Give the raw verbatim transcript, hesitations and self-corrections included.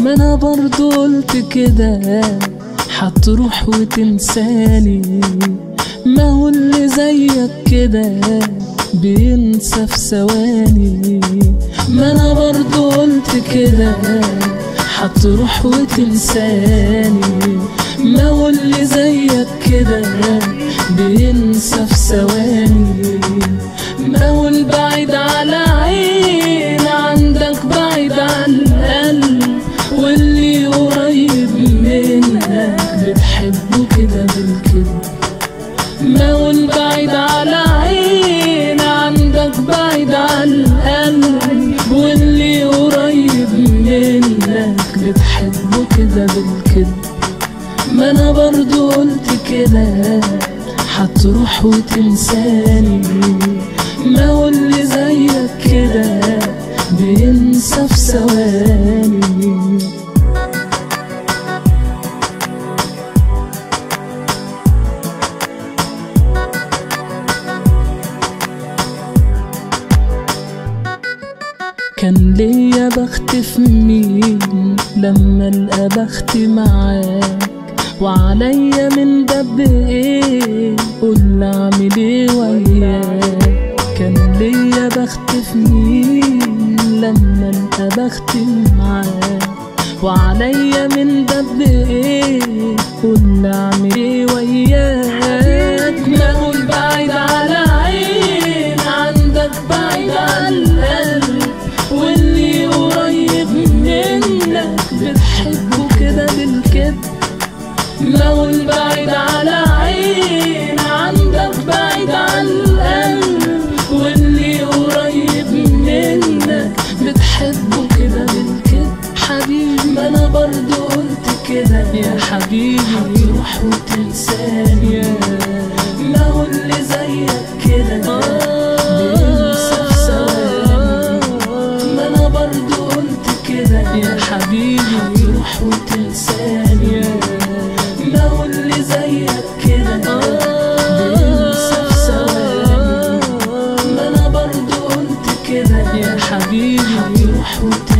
ما انا برضو قلت كده هتروح وتنساني، ما هو اللي زيك كده بينسى في ثواني. ما انا برضو قلت كده هتروح وتنساني، ما هو اللي زيك كده بينسى في ثواني. ما هو البعيد على عين عندك بعيد عن القلب، واللي قريب منك بتحبه كده بالكده. ما هو البعيد على عين عندك بعيد عن القلب، واللي قريب منك بتحبه كده بالكده. ما انا برضو قلت كده هتروح وتنساني، ما هو اللي زيك كده بينسى في ثواني. كان ليا بخت في مين لما القى بختي معاك، وعليا من دب ايه قول اعمل ايه وياك. كان ليا بخت في مين لما القى بختي معاك، وعليا من دب ايه قول اعمل ايه وياك. ما هو البعيد على عين عندك بعيد عن القلب، واللي قريب منك بتحبه كده بالكده. ما هو البعيد على عين عندك بعيد عن القلب، واللي قريب منك بتحبه كده بالكده. حبيبي ما انا برضو قلت كده يا حبيبي هتروح وتنساني، ما هو اللي زيك كده بينسى في ثواني. ما انا برضو قلت كده يا حبيبي هتروح وتنساني، ما هو اللي زيك كده بينسى في ثواني. ما انا برضو قلت كده يا حبيبي هتروح وتنساني.